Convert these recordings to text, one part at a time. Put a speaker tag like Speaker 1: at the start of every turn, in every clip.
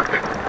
Speaker 1: Fuck!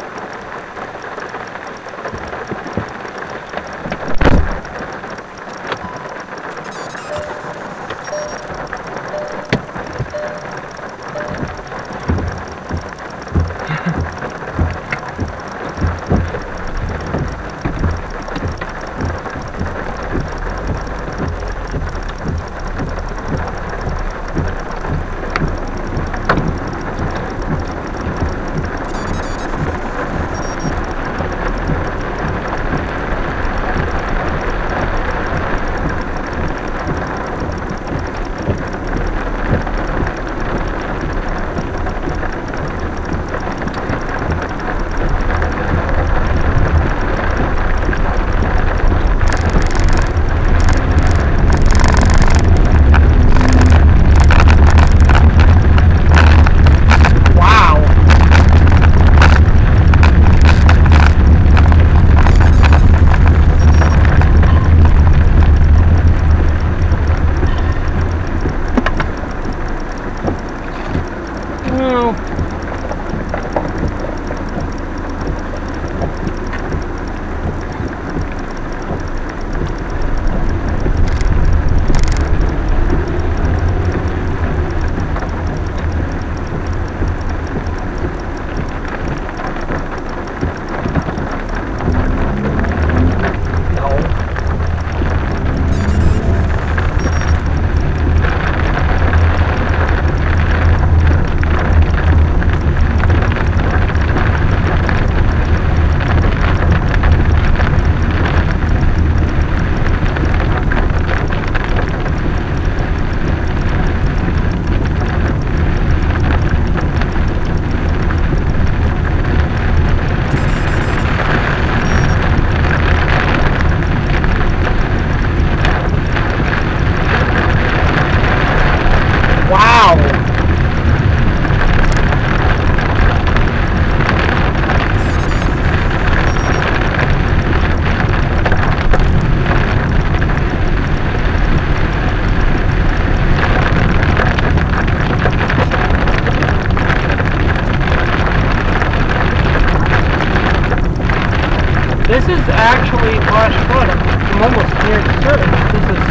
Speaker 1: This is actually flash flood. I'm almost near the surface. This is...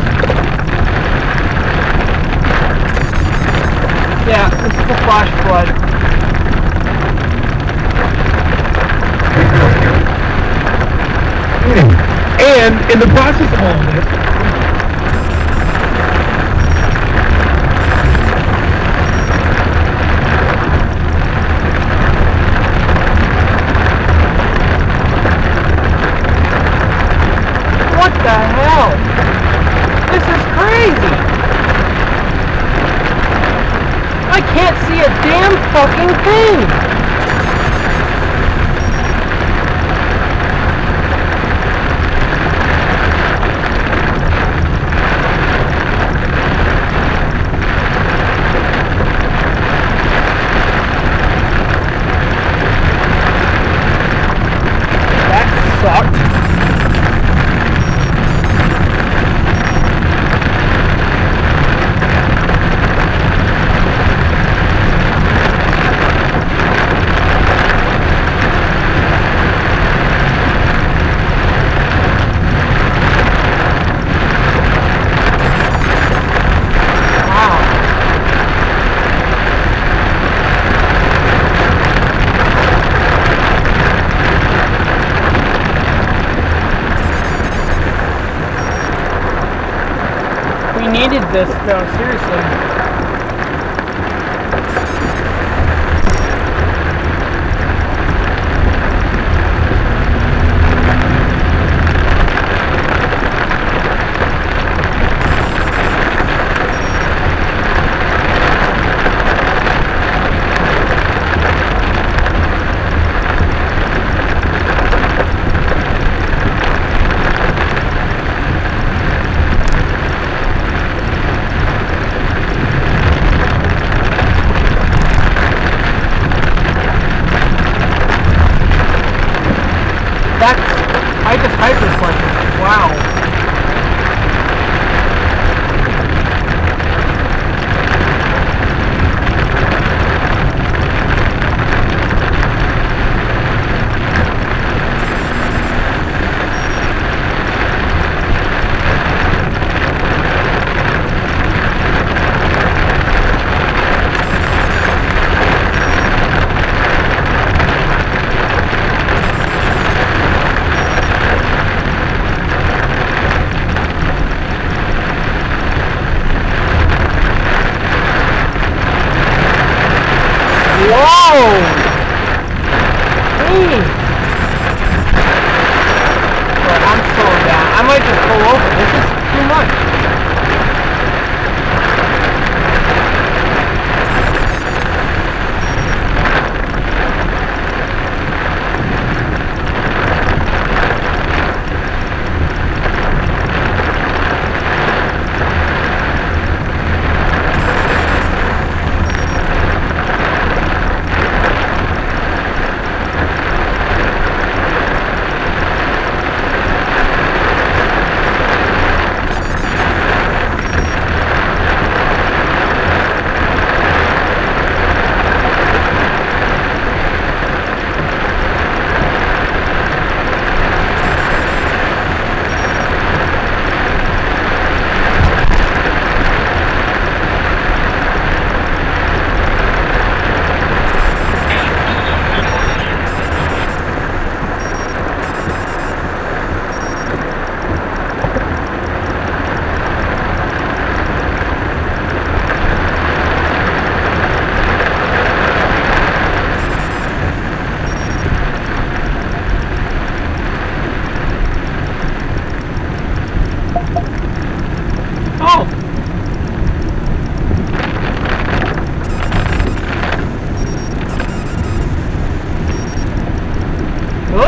Speaker 1: Yeah, this is a flash flood.
Speaker 2: And in the process of all of this,
Speaker 1: what the hell? This is crazy! I can't see a damn fucking thing! That sucked. We needed this though, seriously. I just hyperflashed. Wow.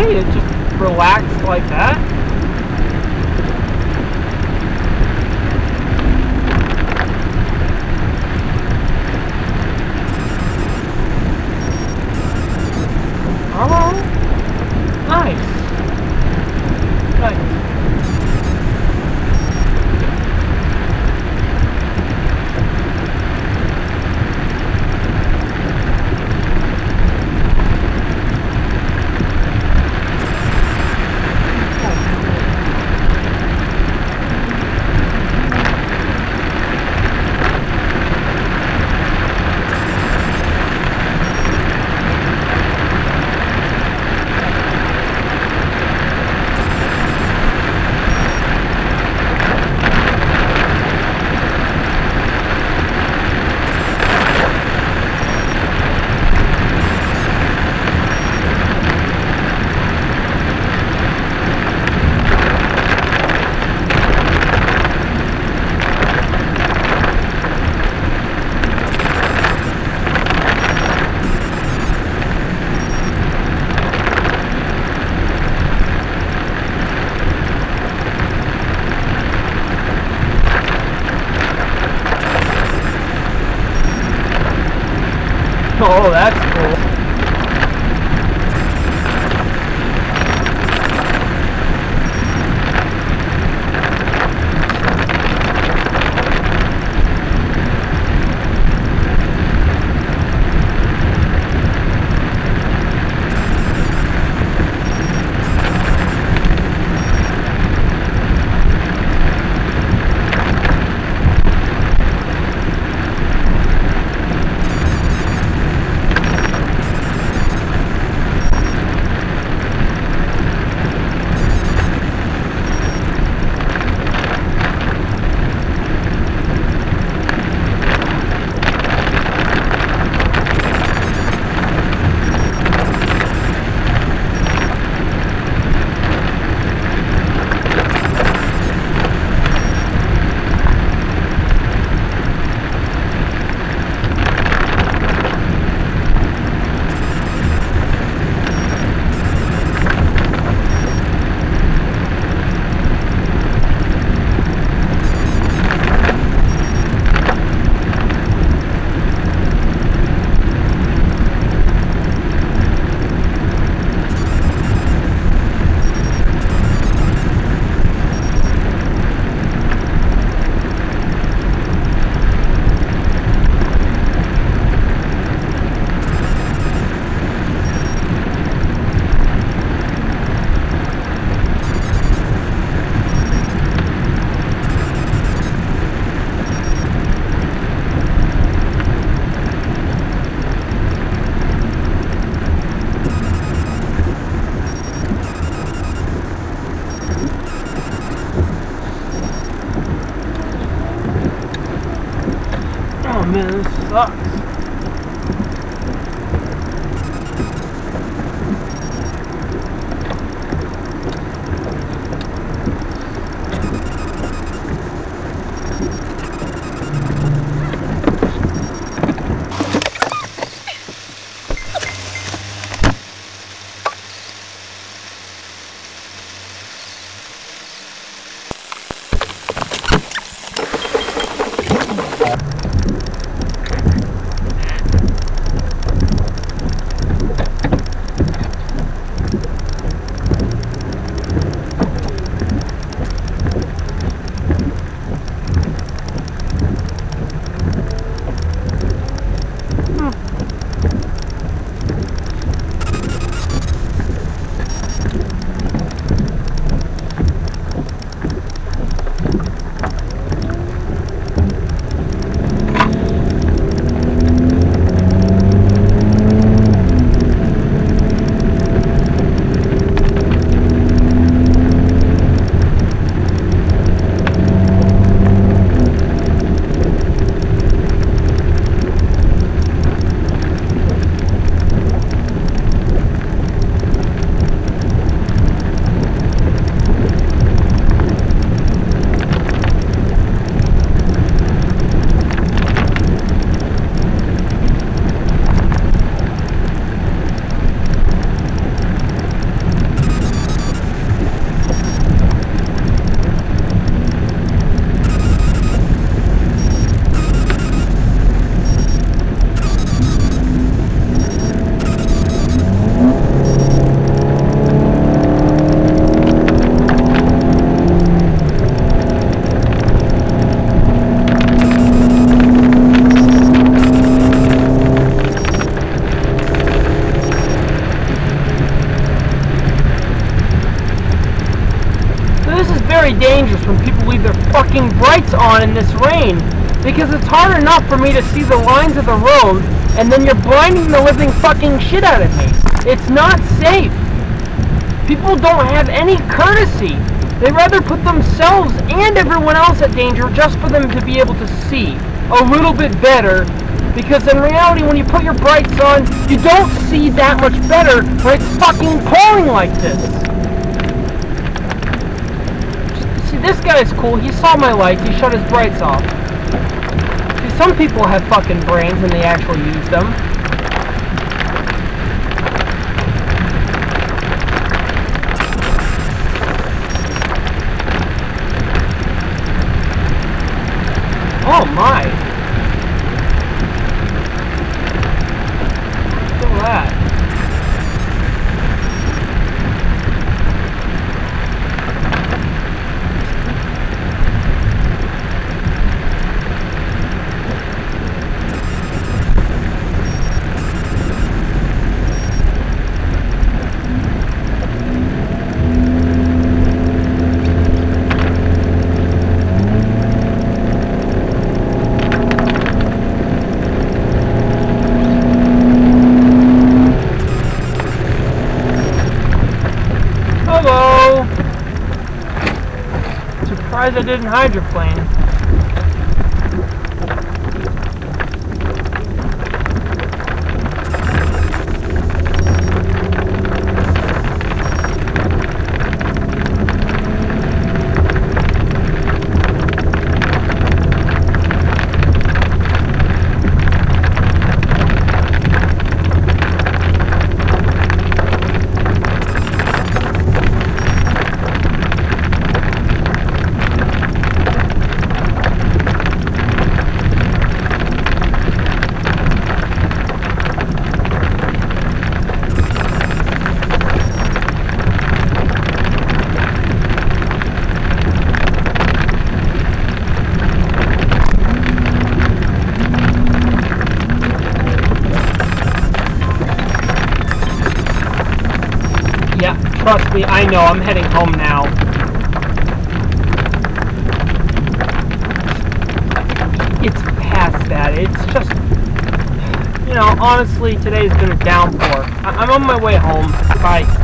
Speaker 1: way? It just relaxed like that? Oh, nice. Nice. Oh, that's cool. Oh man, this sucks. fucking brights on in this rain, because it's hard enough for me to see the lines of the road, and then you're blinding the living fucking shit out of me. It's not safe. People don't have any courtesy. They rather put themselves and everyone else at danger just for them to be able to see a little bit better, because in reality, when you put your brights on, you don't see that much better when it's fucking pouring like this. See, this guy's cool. He saw my lights. He shut his brights off. See, some people have fucking brains and they actually use them. Oh my! Look at that. Hello! Surprised I didn't hydroplane. Yeah, trust me, I know, I'm heading home now. It's past that, it's just, you know, honestly, today's been a downpour. I'm on my way home. Bye.